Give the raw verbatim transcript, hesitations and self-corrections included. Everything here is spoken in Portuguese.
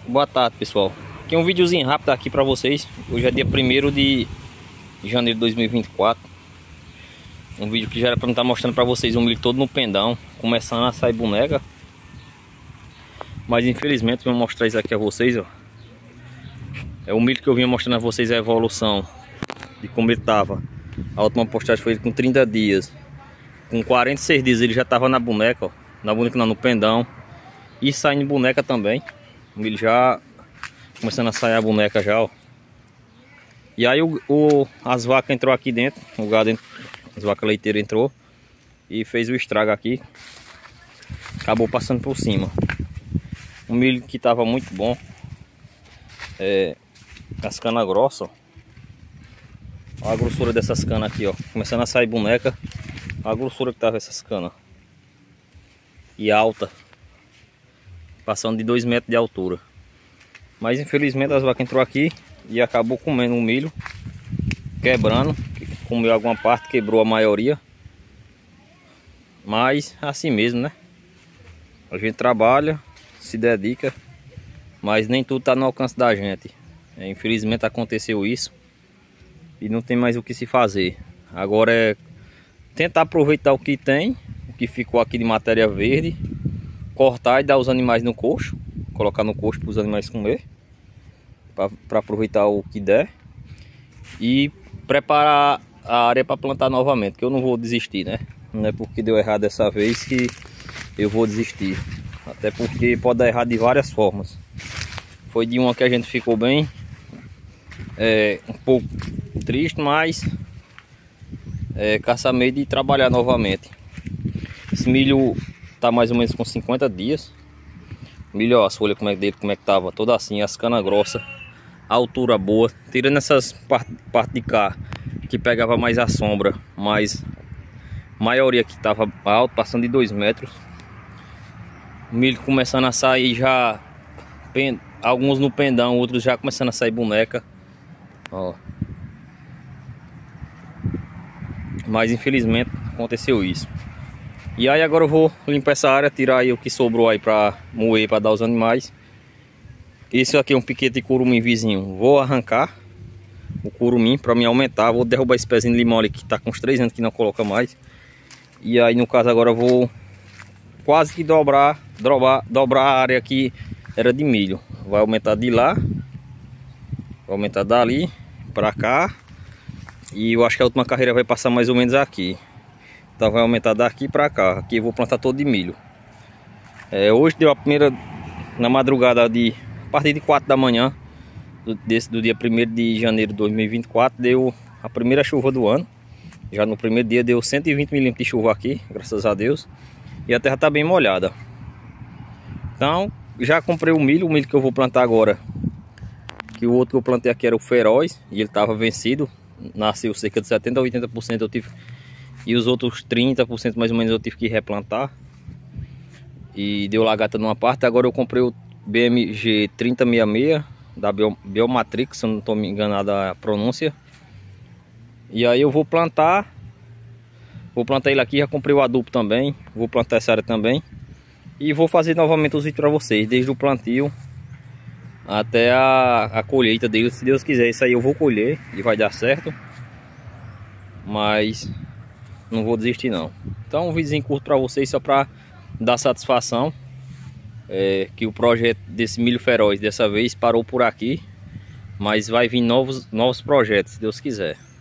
Boa tarde, pessoal. Aqui é um videozinho rápido aqui pra vocês. Hoje é dia primeiro de janeiro de dois mil e vinte e quatro. Um vídeo que já era pra estar mostrando pra vocês o milho todo no pendão, começando a sair boneca. Mas infelizmente vou mostrar isso aqui a vocês, ó. É o milho que eu vinha mostrando a vocês, a evolução de como ele tava. A última postagem foi ele com trinta dias. Com quarenta e seis dias ele já tava na boneca, ó. Na boneca não, no pendão. E saindo boneca também. O milho já começando a sair a boneca já, ó. E aí o, o, as vacas entrou aqui dentro. O gado entrou, as vacas leiteiras entrou e fez o estrago aqui. Acabou passando por cima. O milho que tava muito bom. É, as canas grossas, ó. Olha a grossura dessas canas aqui, ó. Começando a sair boneca. Olha a grossura que tava essas canas. E alta. Passando de dois metros de altura. Mas infelizmente as vacas entrou aqui e acabou comendo o milho. Quebrando. Comeu alguma parte, quebrou a maioria. Mas assim mesmo, né? A gente trabalha, se dedica, mas nem tudo tá no alcance da gente. É, infelizmente aconteceu isso. E não tem mais o que se fazer. Agora é tentar aproveitar o que tem, o que ficou aqui de matéria verde, cortar e dar os animais no coxo, colocar no coxo para os animais comer, para aproveitar o que der, e preparar a área para plantar novamente, que eu não vou desistir, né? Não é porque deu errado dessa vez que eu vou desistir, até porque pode dar errado de várias formas. Foi de uma que a gente ficou bem, é, um pouco triste, mas é, caça meio de trabalhar novamente. Esse milho tá mais ou menos com cinquenta dias. Milho, ó, as folhas como é dele, como é que tava, toda assim, as canas grossas, a altura boa, tirando essas partes parte de cá que pegava mais a sombra, mas a maioria que tava alto, passando de dois metros. O milho começando a sair já, alguns no pendão, outros já começando a sair boneca, ó. Mas infelizmente aconteceu isso. E aí agora eu vou limpar essa área, tirar aí o que sobrou aí para moer, para dar aos animais. Esse aqui é um piquete de curumim vizinho. Vou arrancar o curumim para me aumentar. Vou derrubar esse pezinho de limão ali que tá com uns três anos que não coloca mais. E aí no caso agora eu vou quase que dobrar, dobrar, dobrar a área que era de milho. Vai aumentar de lá, vai aumentar dali para cá. E eu acho que a última carreira vai passar mais ou menos aqui. Então vai aumentar daqui para cá. Aqui eu vou plantar todo de milho. É, hoje deu a primeira, na madrugada de, a partir de quatro da manhã do, desse, do dia primeiro de janeiro de dois mil e vinte e quatro, deu a primeira chuva do ano. Já no primeiro dia deu cento e vinte milímetros de chuva aqui, graças a Deus. E a terra está bem molhada. Então já comprei o milho, o milho que eu vou plantar agora. Que o outro que eu plantei aqui era o feroz e ele estava vencido. Nasceu cerca de setenta a oitenta por cento eu tive. E os outros trinta por cento mais ou menos eu tive que replantar. E deu lagarta numa parte. Agora eu comprei o B M G trinta sessenta e seis da Biomatrix, se eu não estou me enganado a pronúncia. E aí eu vou plantar. Vou plantar ele aqui, já comprei o adubo também. Vou plantar essa área também. E vou fazer novamente os vídeos para vocês, desde o plantio até a, a colheita dele. Se Deus quiser, isso aí eu vou colher e vai dar certo. Mas não vou desistir não. Então um videozinho curto para vocês, só para dar satisfação, é, que o projeto desse milho feroz dessa vez parou por aqui, mas vai vir novos, novos projetos, se Deus quiser.